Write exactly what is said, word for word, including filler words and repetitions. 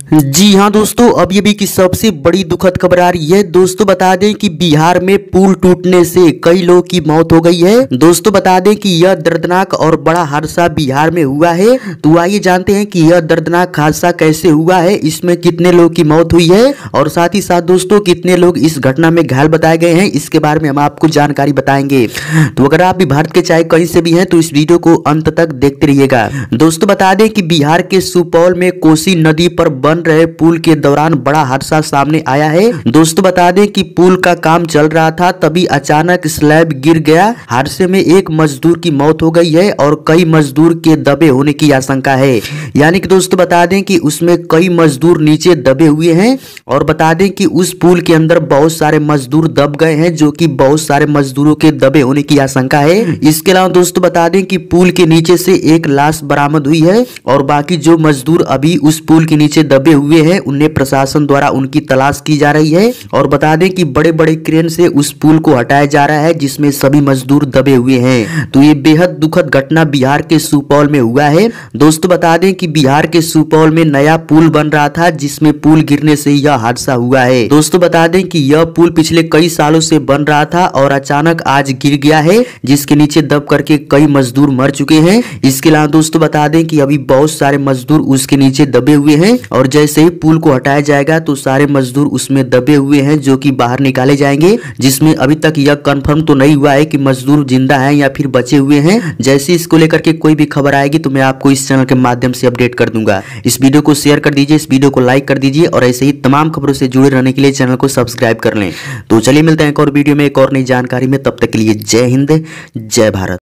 जी हाँ दोस्तों, अब ये भी की सबसे बड़ी दुखद खबर आ रही है। दोस्तों बता दें कि बिहार में पुल टूटने से कई लोगों की मौत हो गई है। दोस्तों बता दें कि यह दर्दनाक और बड़ा हादसा बिहार में हुआ है। तो आइए जानते हैं कि यह दर्दनाक हादसा कैसे हुआ है, इसमें कितने लोगों की मौत हुई है और साथ ही साथ दोस्तों कितने लोग इस घटना में घायल बताए गए हैं, इसके बारे में हम आपको जानकारी बताएंगे। तो अगर आप भी भारत के चाहे कहीं से भी हैं तो इस वीडियो को अंत तक देखते रहिएगा। दोस्तों बता दें कि बिहार के सुपौल में कोसी नदी पर बन रहे पुल के दौरान बड़ा हादसा सामने आया है। दोस्तों बता दें कि पुल का काम चल रहा था, तभी अचानक स्लैब गिर गया। हादसे में एक मजदूर की मौत हो गई है और कई मजदूर के दबे होने की आशंका है। यानी कि दोस्तों बता दें कि उसमें कई मजदूर नीचे दबे हुए हैं और बता दें कि उस पुल के अंदर बहुत सारे मजदूर दब गए हैं, जो कि बहुत सारे मजदूरों के दबे होने की आशंका है। इसके अलावा दोस्तों बता दें कि पुल के नीचे से एक लाश बरामद हुई है और बाकी जो मजदूर अभी उस पुल के नीचे दबे हुए हैं उन्हें प्रशासन द्वारा उनकी तलाश की जा रही है। और बता दें कि बड़े बड़े क्रेन से उस पुल को हटाया जा रहा है, जिसमें सभी मजदूर दबे हुए हैं। तो ये बेहद दुखद घटना बिहार के सुपौल में हुआ है। दोस्तों बता दें कि बिहार के सुपौल में नया पुल बन रहा था, जिसमें पुल गिरने से यह हादसा हुआ है। दोस्तों बता दें कि यह पुल पिछले कई सालों से बन रहा था और अचानक आज गिर गया है, जिसके नीचे दब करके कई मजदूर मर चुके हैं। इसके अलावा दोस्तों बता दें कि अभी बहुत सारे मजदूर उसके नीचे दबे हुए हैं और जैसे ही पुल को हटाया जाएगा तो सारे मजदूर उसमें दबे हुए हैं, जो कि बाहर निकाले जाएंगे, जिसमें अभी तक यह कंफर्म तो नहीं हुआ है कि मजदूर जिंदा हैं या फिर बचे हुए हैं। जैसे इसको लेकर के कोई भी खबर आएगी तो मैं आपको इस चैनल के माध्यम से अपडेट कर दूंगा। इस वीडियो को शेयर कर दीजिए, इस वीडियो को लाइक कर दीजिए और ऐसे ही तमाम खबरों से जुड़े रहने के लिए चैनल को सब्सक्राइब कर लें। तो चलिए मिलते हैं एक और वीडियो में एक और नई जानकारी में, तब तक के लिए जय हिंद जय भारत।